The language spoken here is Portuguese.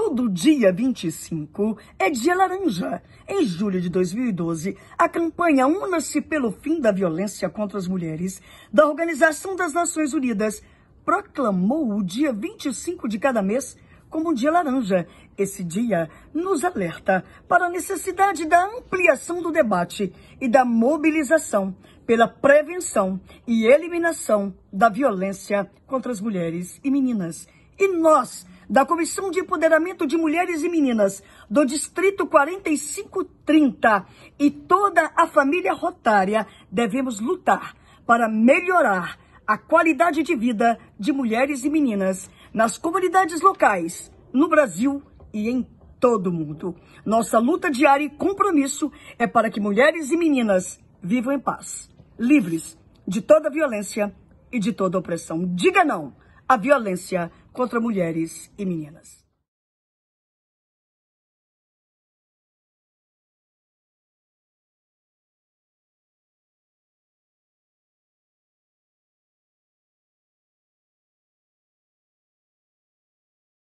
Todo dia 25 é Dia Laranja. Em julho de 2012, a campanha Una-se pelo Fim da Violência contra as Mulheres, da Organização das Nações Unidas, proclamou o dia 25 de cada mês como um Dia Laranja. Esse dia nos alerta para a necessidade da ampliação do debate e da mobilização pela prevenção e eliminação da violência contra as mulheres e meninas. E nós, da Comissão de Empoderamento de Mulheres e Meninas do Distrito 4530 e toda a família Rotária, devemos lutar para melhorar a qualidade de vida de mulheres e meninas nas comunidades locais, no Brasil e em todo o mundo. Nossa luta diária e compromisso é para que mulheres e meninas vivam em paz, livres de toda violência e de toda opressão. Diga não à violência contra mulheres e meninas.